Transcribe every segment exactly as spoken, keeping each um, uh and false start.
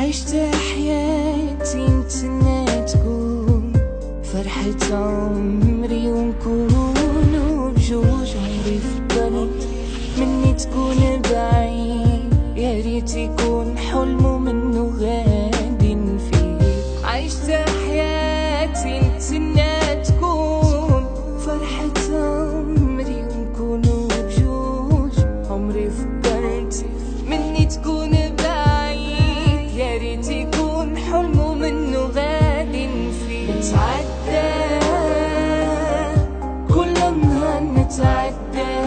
عشت حياتي نتمنى تكون فرحة عمري ونكونوا بجوج. عمري فكرت مني تكون بعيد، يا ريت يكون حلم ومنه غادي فيه. عشت حياتي نتمنى تكون فرحة عمري ونكونوا بجوج. عمري فكرت مني تكون بعيد، يا ريت يكون حلم ومنه غادي فيه. نتعدى كل نهار نتعدى،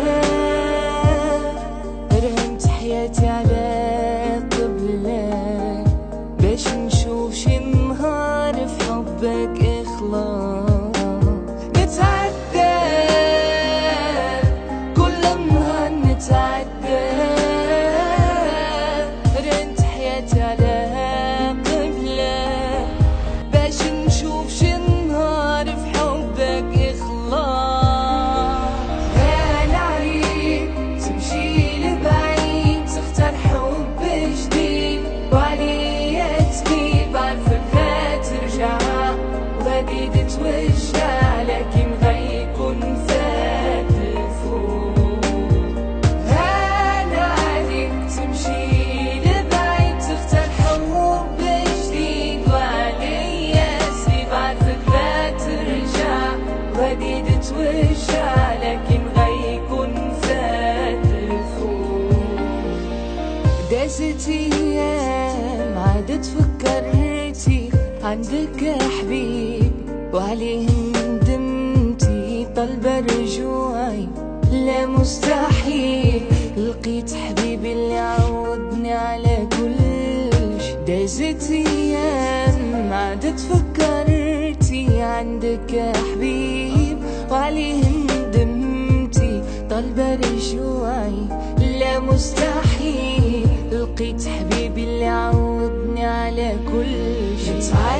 رهنت حياتي على قبلك باش نشوف شي نهار في حبك إخلاص. نتعدى كل نهار نتعدى، رهنت حياتي على قبلك باش نشوف شي نهار في حبك إخلاص. تتوجع لكن غيكون فات الفوق. هانا عليك تمشي لبعيد تختار حب جديد، وعليا سي بعرفك لا ترجع. غادي تتوجع لكن غيكون فات الفوق. دازت ايام عادت فكرتي عندك يا حبيب، وعليهم ندمتي طالبة رجوعي. لا مستحيل لقيت حبيبي اللي عوضني على كل شي. دازت ايام عادت فكرتي عندك يا حبيب، وعليهم ندمتي طالبة رجوعي. لا مستحيل لقيت حبيبي اللي عوضني على كل شي.